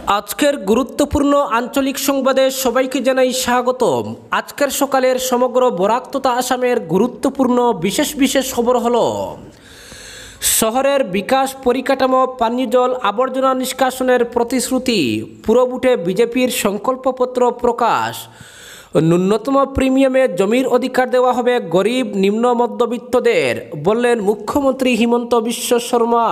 আজকের গুরুত্বপূর্ণ আঞ্চলিক সংবাদে সবাইকে জানাই স্বাগতম। আজকের সকালের সমগ্র বরাক তথা আসামের গুরুত্বপূর্ণ বিশেষ খবর হলো শহরের বিকাশ পরিকাঠামো, পানীয় জল, আবর্জনা নিষ্কাশনের প্রতিশ্রুতি, পুরভোটে বিজেপির সংকল্পপত্র প্রকাশ, ন্যূনতম প্রিমিয়ামে জমির অধিকার দেওয়া হবে গরিব নিম্ন মধ্যবিত্তদের, বললেন মুখ্যমন্ত্রী হিমন্ত বিশ্ব শর্মা।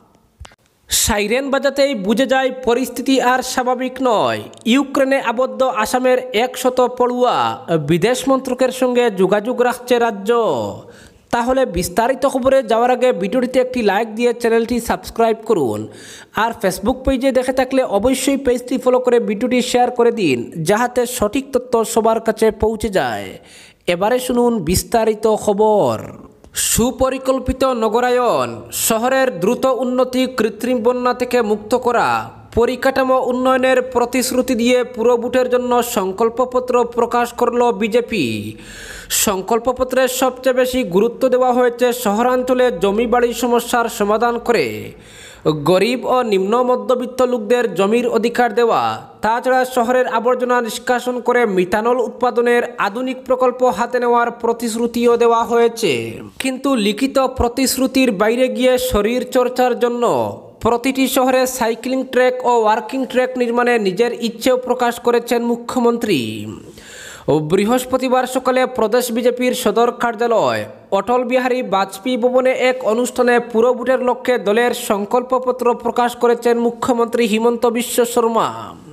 সাইরেন বাজাতেই বুঝে যায় পরিস্থিতি আর স্বাভাবিক নয়। ইউক্রেনে আবদ্ধ আসামের 100 পড়ুয়া, বিদেশ মন্ত্রকের সঙ্গে যোগাযোগ রাখছে রাজ্য। তাহলে বিস্তারিত খবরে যাওয়ার আগে ভিডিওটিতে একটি লাইক দিয়ে চ্যানেলটি সাবস্ক্রাইব করুন, আর ফেসবুক পেজে দেখে থাকলে অবশ্যই পেজটি ফলো করে ভিডিওটি শেয়ার করে দিন, যাহাতে সঠিক তথ্য সবার কাছে পৌঁছে যায়। এবারে শুনুন বিস্তারিত খবর। সুপরিকল্পিত নগরায়ন, শহরের দ্রুত উন্নতি, কৃত্রিম বন্যা থেকে মুক্ত করা, পরিকাঠামো উন্নয়নের প্রতিশ্রুতি দিয়ে পুরভোটের জন্য সংকল্পপত্র প্রকাশ করল বিজেপি। সংকল্পপত্রে সবচেয়ে বেশি গুরুত্ব দেওয়া হয়েছে শহরাঞ্চলে জমি বাড়ির সমস্যার সমাধান করে গরিব ও নিম্ন মধ্যবিত্ত লোকদের জমির অধিকার দেওয়া। তাছাড়া শহরের আবর্জনা নিষ্কাশন করে মিথানল উৎপাদনের আধুনিক প্রকল্প হাতে নেওয়ার প্রতিশ্রুতিও দেওয়া হয়েছে। কিন্তু লিখিত প্রতিশ্রুতির বাইরে গিয়ে শরীর চর্চার জন্য প্রতিটি শহরে সাইক্লিং ট্র্যাক ও ওয়াকিং ট্র্যাক নির্মাণে নিজের ইচ্ছেও প্রকাশ করেছেন মুখ্যমন্ত্রী। বৃহস্পতিবার সকালে প্রদেশ বিজেপির সদর কার্যালয় অটল বিহারী বাজপেয়ী ভবনে এক অনুষ্ঠানে পুরভোটের লক্ষ্যে দলের সংকল্পপত্র প্রকাশ করেছেন মুখ্যমন্ত্রী হিমন্ত বিশ্ব শর্মা।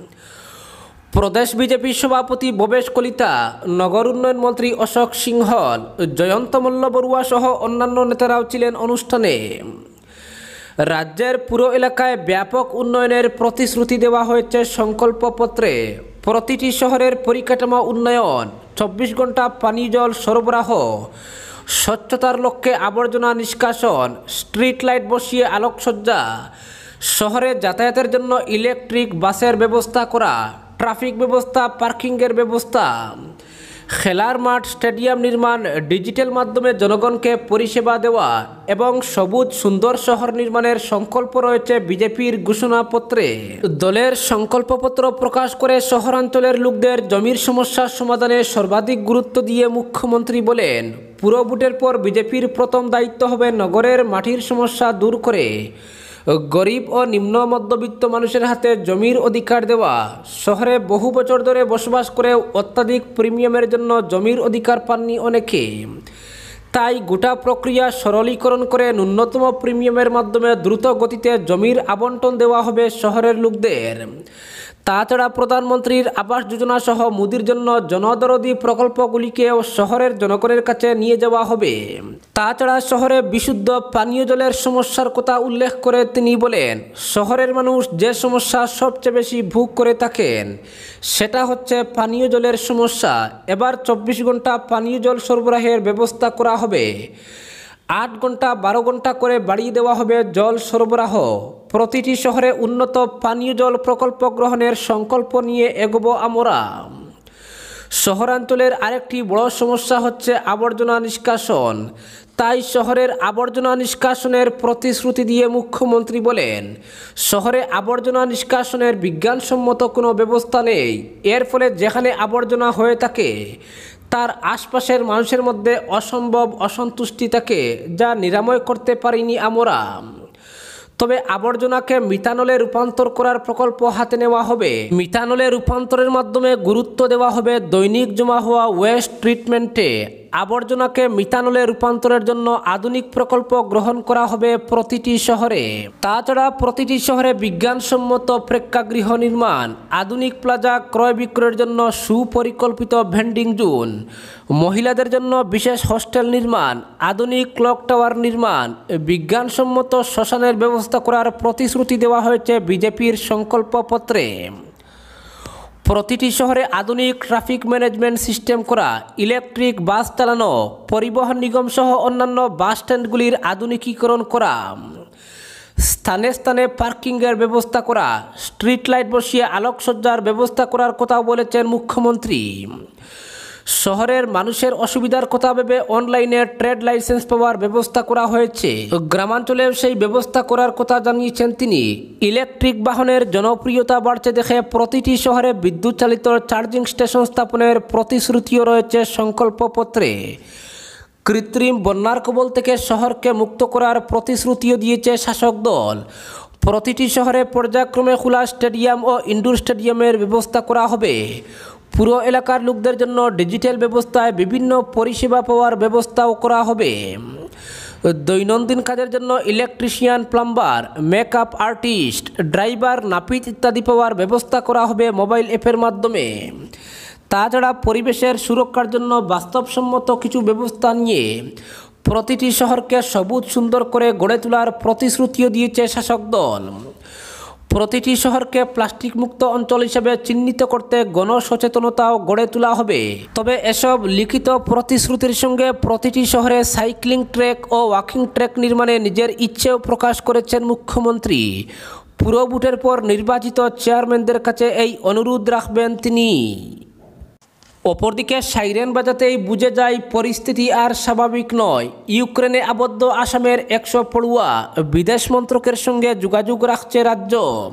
প্রদেশ বিজেপি সভাপতি ভবেশ কলিতা, নগর উন্নয়ন মন্ত্রী অশোক সিংহল, জয়ন্ত মল্ল বড়ুয়া সহ অন্যান্য নেতারাও ছিলেন অনুষ্ঠানে। রাজ্যের পুরো এলাকায় ব্যাপক উন্নয়নের প্রতিশ্রুতি দেওয়া হয়েছে সংকল্পপত্রে। প্রতিটি শহরের পরিকাঠামো উন্নয়ন, 24 ঘন্টা পানীয় জল সরবরাহ, স্বচ্ছতার লক্ষ্যে আবর্জনা নিষ্কাশন, স্ট্রিট লাইট বসিয়ে আলোকসজ্জা, শহরে যাতায়াতের জন্য ইলেকট্রিক বাসের ব্যবস্থা করা, ট্রাফিক ব্যবস্থা, পার্কিংয়ের ব্যবস্থা, খেলার মাঠ, স্টেডিয়াম নির্মাণ, ডিজিটাল মাধ্যমে জনগণকে পরিষেবা দেওয়া এবং সবুজ সুন্দর শহর নির্মাণের সংকল্প রয়েছে বিজেপির ঘোষণাপত্রে। দলের সংকল্পপত্র প্রকাশ করে শহরাঞ্চলের লোকদের জমির সমস্যার সমাধানে সর্বাধিক গুরুত্ব দিয়ে মুখ্যমন্ত্রী বলেন, পুরভোটের পর বিজেপির প্রথম দায়িত্ব হবে নগরের মাটির সমস্যা দূর করে গরিব ও নিম্ন মধ্যবিত্ত মানুষের হাতে জমির অধিকার দেওয়া। শহরে বহু বছর ধরে বসবাস করে অত্যাধিক প্রিমিয়ামের জন্য জমির অধিকার পাননি অনেকে। তাই গোটা প্রক্রিয়া সরলীকরণ করে ন্যূনতম প্রিমিয়ামের মাধ্যমে দ্রুত গতিতে জমির আবন্টন দেওয়া হবে শহরের লোকদের। তাছাড়া প্রধানমন্ত্রীর আবাস যোজনা সহ মোদির জন্য জনদরদি প্রকল্পগুলিকেও শহরের জনগণের কাছে নিয়ে যাওয়া হবে। তাছাড়া শহরে বিশুদ্ধ পানীয় জলের সমস্যার কথা উল্লেখ করে তিনি বলেন, শহরের মানুষ যে সমস্যা সবচেয়ে বেশি ভোগ করে থাকেন সেটা হচ্ছে পানীয় জলের সমস্যা। এবার 24 ঘন্টা পানীয় জল সরবরাহের ব্যবস্থা করা হবে। 8 ঘন্টা 12 ঘন্টা করে বাড়িয়ে দেওয়া হবে জল সরবরাহ। প্রতিটি শহরে উন্নত পানীয় জল প্রকল্প গ্রহণের সংকল্প নিয়ে এগোবো আমরা। শহরাঞ্চলের আরেকটি বড় সমস্যা হচ্ছে আবর্জনা নিষ্কাশন। তাই শহরের আবর্জনা নিষ্কাশনের প্রতিশ্রুতি দিয়ে মুখ্যমন্ত্রী বলেন, শহরে আবর্জনা নিষ্কাশনের বিজ্ঞানসম্মত কোনো ব্যবস্থা নেই। এর ফলে যেখানে আবর্জনা হয়ে থাকে তার আশপাশের মানুষের মধ্যে অসম্ভব অসন্তুষ্টি থাকে, যা নিরাময় করতে পারিনি আমরা। তবে আবর্জনাকে মিথানলে রূপান্তর করার প্রকল্প হাতে নেওয়া হবে। মিথানলে রূপান্তরের মাধ্যমে গুরুত্ব দেওয়া হবে দৈনিক জমা হওয়া ওয়েস্ট ট্রিটমেন্টে। আবর্জনাকে মিথানলে রূপান্তরের জন্য আধুনিক প্রকল্প গ্রহণ করা হবে প্রতিটি শহরে। তাছাড়া প্রতিটি শহরে বিজ্ঞানসম্মত প্রেক্ষাগৃহ নির্মাণ, আধুনিক প্লাজা ক্রয় বিক্রয়ের জন্য সুপরিকল্পিত ভেন্ডিং জোন, মহিলাদের জন্য বিশেষ হোস্টেল নির্মাণ, আধুনিক ক্লক টাওয়ার নির্মাণ, বিজ্ঞানসম্মত শ্মশানের ব্যবস্থা করার প্রতিশ্রুতি দেওয়া হয়েছে বিজেপির সংকল্পপত্রে। প্রতিটি শহরে আধুনিক ট্রাফিক ম্যানেজমেন্ট সিস্টেম করা, ইলেকট্রিক বাস চালানো, পরিবহন নিগম সহ অন্যান্য বাস স্ট্যান্ডগুলির আধুনিকীকরণ করা, স্থানে স্থানে পার্কিংয়ের ব্যবস্থা করা, স্ট্রিট লাইট বসিয়ে আলোকসজ্জার ব্যবস্থা করার কথাও বলেছেন মুখ্যমন্ত্রী। শহরের মানুষের অসুবিধার কথা ভেবে অনলাইনে ট্রেড লাইসেন্স পাওয়ার ব্যবস্থা করা হয়েছে। গ্রামাঞ্চলেও সেই ব্যবস্থা করার কথা জানিয়েছেন তিনি। ইলেকট্রিক বাহনের জনপ্রিয়তা বাড়ছে দেখে প্রতিটি শহরে বিদ্যুৎ চালিত চার্জিং স্টেশন স্থাপনের প্রতিশ্রুতিও রয়েছে সংকল্পপত্রে। কৃত্রিম বন্যার কবল থেকে শহরকে মুক্ত করার প্রতিশ্রুতিও দিয়েছে শাসক দল। প্রতিটি শহরে পর্যায়ক্রমে খোলা স্টেডিয়াম ও ইনডোর স্টেডিয়ামের ব্যবস্থা করা হবে। পুরো এলাকার লোকদের জন্য ডিজিটাল ব্যবস্থায় বিভিন্ন পরিষেবা পাওয়ার ব্যবস্থাও করা হবে। দৈনন্দিন কাজের জন্য electrician, plumber, makeup artist, driver, নাপিত ইত্যাদি পাওয়ার ব্যবস্থা করা হবে মোবাইল অ্যাপের মাধ্যমে। তাছাড়া পরিবেশের সুরক্ষার জন্য বাস্তবসম্মত কিছু ব্যবস্থা নিয়ে প্রতিটি শহরকে সবুজ সুন্দর করে গড়ে তোলার প্রতিশ্রুতিও দিয়েছে শাসক দল। প্রতিটি শহরকে প্লাস্টিক মুক্ত অঞ্চল হিসেবে চিহ্নিত করতে গণসচেতনতাও গড়ে তোলা হবে। তবে এসব লিখিত প্রতিশ্রুতির সঙ্গে প্রতিটি শহরে সাইক্লিং ট্র্যাক ও ওয়াকিং ট্র্যাক নির্মাণে নিজের ইচ্ছেও প্রকাশ করেছেন মুখ্যমন্ত্রী। পুরো ভোটের পর নির্বাচিত চেয়ারম্যানদের কাছে এই অনুরোধ রাখবেন তিনি। অপরদিকে সাইরেন বাজাতেই বুঝে যায় পরিস্থিতি আর স্বাভাবিক নয়। ইউক্রেনে আবদ্ধ আসামের 100 পড়ুয়া বিদেশ মন্ত্রকের সঙ্গে যোগাযোগ রাখছে রাজ্য।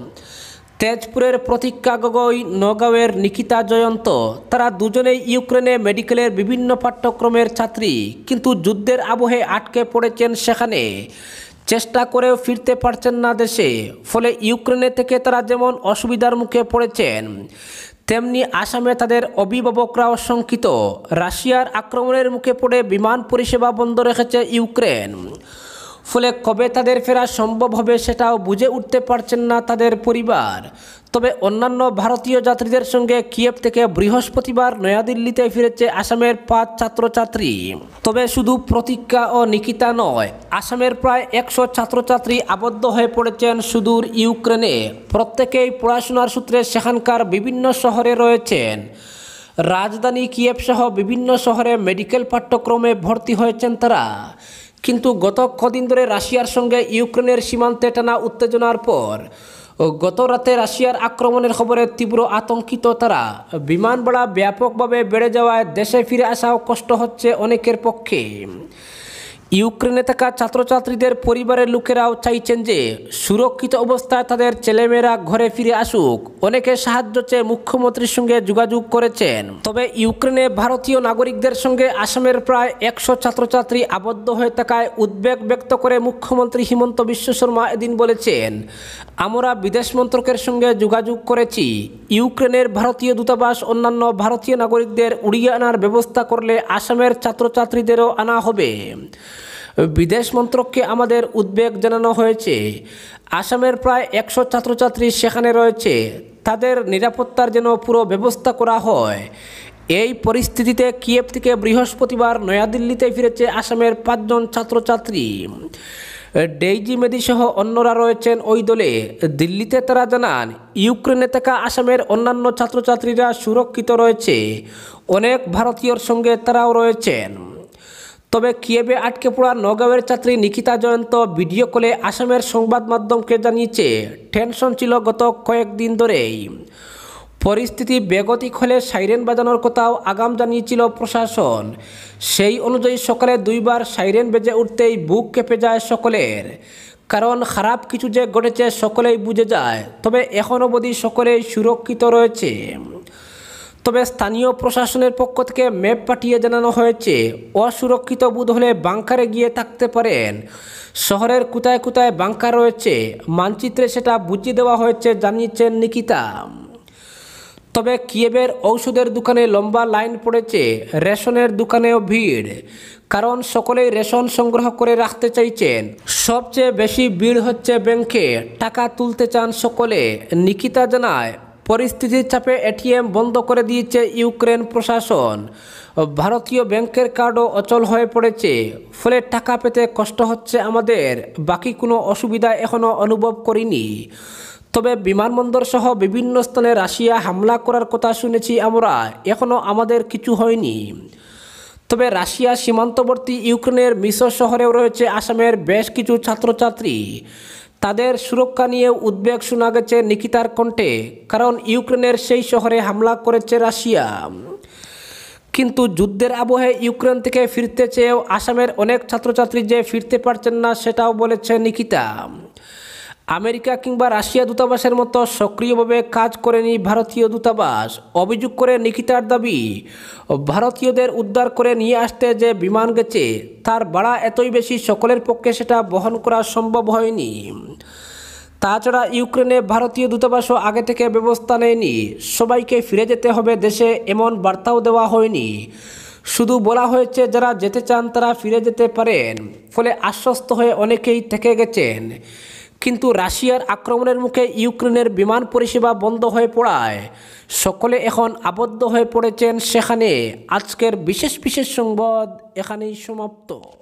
তেজপুরের প্রতীক্ষা গগৈ, নগাঁওয়ের নিকিতা জয়ন্ত, তারা দুজনেই ইউক্রেনে মেডিকেলের বিভিন্ন পাঠ্যক্রমের ছাত্রী, কিন্তু যুদ্ধের আবহে আটকে পড়েছেন সেখানে। চেষ্টা করেও ফিরতে পারছেন না দেশে। ফলে ইউক্রেনে থেকে তারা যেমন অসুবিধার মুখে পড়েছেন, তেমনি আসামে তাদের অভিভাবকরাও শঙ্কিত। রাশিয়ার আক্রমণের মুখে পড়ে বিমান পরিষেবা বন্ধ রেখেছে ইউক্রেন। ফলে কবে তাদের ফেরা সম্ভব হবে সেটাও বুঝে উঠতে পারছেন না তাদের পরিবার। তবে অন্যান্য ভারতীয় যাত্রীদের সঙ্গে কিয়েভ থেকে বৃহস্পতিবার নয়াদিল্লিতে ফিরেছে আসামের 5 ছাত্রছাত্রী। তবে শুধু প্রতীক্ষা ও নিকিতা নয়, আসামের প্রায় 100 ছাত্রছাত্রী আবদ্ধ হয়ে পড়েছেন সুদূর ইউক্রেনে। প্রত্যেকেই পড়াশোনার সূত্রে সেখানকার বিভিন্ন শহরে রয়েছেন। রাজধানী কিয়েভ সহ বিভিন্ন শহরে মেডিকেল পাঠ্যক্রমে ভর্তি হয়েছেন তারা। কিন্তু গত কদিন ধরে রাশিয়ার সঙ্গে ইউক্রেনের সীমান্তে টানা উত্তেজনার পর গত রাতে রাশিয়ার আক্রমণের খবরে তীব্র আতঙ্কিত তারা। বিমান ভাড়া ব্যাপকভাবে বেড়ে যাওয়ায় দেশে ফিরে আসাও কষ্ট হচ্ছে অনেকের পক্ষে। ইউক্রেনে থাকা ছাত্রছাত্রীদের পরিবারের লোকেরাও চাইছেন যে সুরক্ষিত অবস্থায় তাদের ছেলেমেয়েরা ঘরে ফিরে আসুক। অনেকে সাহায্য চেয়ে মুখ্যমন্ত্রীর সঙ্গে যোগাযোগ করেছেন। তবে ইউক্রেনে ভারতীয় নাগরিকদের সঙ্গে আসামের প্রায় 100 ছাত্রছাত্রী আবদ্ধ হয়ে থাকায় উদ্বেগ ব্যক্ত করে মুখ্যমন্ত্রী হিমন্ত বিশ্ব শর্মা এদিন বলেছেন, আমরা বিদেশ মন্ত্রকের সঙ্গে যোগাযোগ করেছি। ইউক্রেনের ভারতীয় দূতাবাস অন্যান্য ভারতীয় নাগরিকদের উড়িয়ে আনার ব্যবস্থা করলে আসামের ছাত্রছাত্রীদেরও আনা হবে। বিদেশ মন্ত্রককে আমাদের উদ্বেগ জানানো হয়েছে। আসামের প্রায় 100 ছাত্রছাত্রী সেখানে রয়েছে, তাদের নিরাপত্তার যেন পুরো ব্যবস্থা করা হয়। এই পরিস্থিতিতে কিয়েভ থেকে বৃহস্পতিবার নয়াদিল্লিতে ফিরেছে আসামের 5 জন ছাত্রছাত্রী। ডেইজি মেদি সহ অন্যরা রয়েছেন ওই দলে। দিল্লিতে তারা জানান, ইউক্রেনে থাকা আসামের অন্যান্য ছাত্রছাত্রীরা সুরক্ষিত রয়েছে। অনেক ভারতীয়র সঙ্গে তারাও রয়েছেন। তবে কিয়েভে আটকে পড়া নগাঁওয়ের ছাত্রী নিকিতা জয়ন্ত ভিডিও কলে আসামের সংবাদ মাধ্যমকে জানিয়েছে, টেনশন ছিল গত কয়েকদিন ধরেই। পরিস্থিতি বেগতিক হলে সাইরেন বাজানোর কথাও আগাম জানিয়েছিল প্রশাসন। সেই অনুযায়ী সকালে 2 বার সাইরেন বেজে উঠতেই বুক কেঁপে যায় সকলের। কারণ খারাপ কিছু যে ঘটেছে সকলেই বুঝে যায়। তবে এখন অবধি সকলেই সুরক্ষিত রয়েছে। তবে স্থানীয় প্রশাসনের পক্ষ থেকে ম্যাপ পাঠিয়ে জানানো হয়েছে, অসুরক্ষিত বোধ হলে বাংকারে গিয়ে থাকতে পারেন। শহরের কোথায় কোথায় বাংকার রয়েছে মানচিত্রে সেটা বুঝিয়ে দেওয়া হয়েছে, জানিয়েছেন নিকিতা। তবে কিয়েভের ঔষধের দোকানে লম্বা লাইন পড়েছে, রেশনের দোকানেও ভিড়। কারণ সকলেই রেশন সংগ্রহ করে রাখতে চাইছেন। সবচেয়ে বেশি ভিড় হচ্ছে ব্যাংকে, টাকা তুলতে চান সকলে। নিকিতা জানায়, পরিস্থিতির চাপে এটিএম বন্ধ করে দিয়েছে ইউক্রেন প্রশাসন। ভারতীয় ব্যাংকের কার্ডও অচল হয়ে পড়েছে। ফলে টাকা পেতে কষ্ট হচ্ছে আমাদের। বাকি কোনো অসুবিধা এখনও অনুভব করিনি। তবে বিমানবন্দর সহ বিভিন্ন স্থানে রাশিয়া হামলা করার কথা শুনেছি আমরা, এখনও আমাদের কিছু হয়নি। তবে রাশিয়া সীমান্তবর্তী ইউক্রেনের মিসর শহরেও রয়েছে আসামের বেশ কিছু ছাত্রছাত্রী। তাদের সুরক্ষা নিয়ে উদ্বেগ শোনা গেছে নিকিতার কণ্ঠে। কারণ ইউক্রেনের সেই শহরে হামলা করেছে রাশিয়া। কিন্তু যুদ্ধের আবহে ইউক্রেন থেকে ফিরতে চেয়েও আসামের অনেক ছাত্রছাত্রী যে ফিরতে পারছেন না সেটাও বলেছে নিকিতা। আমেরিকা কিংবা রাশিয়া দূতাবাসের মতো সক্রিয়ভাবে কাজ করেনি ভারতীয় দূতাবাস। অভিযোগ করে নিকিতার দাবি, ভারতীয়দের উদ্ধার করে নিয়ে আসতে যে বিমান গেছে তার ভাড়া এতই বেশি, সকলের পক্ষে সেটা বহন করা সম্ভব হয়নি। তাছাড়া ইউক্রেনে ভারতীয় দূতাবাসও আগে থেকে ব্যবস্থা নেয়নি, সবাইকে ফিরে যেতে হবে দেশে এমন বার্তাও দেওয়া হয়নি। শুধু বলা হয়েছে যারা যেতে চান তারা ফিরে যেতে পারেন। ফলে আশ্বস্ত হয়ে অনেকেই থেকে গেছেন। কিন্তু রাশিয়ার আক্রমণের মুখে ইউক্রেনের বিমান পরিষেবা বন্ধ হয়ে পড়ায় সকলে এখন আবদ্ধ হয়ে পড়েছেন সেখানে। আজকের বিশেষ সংবাদ এখানেই সমাপ্ত।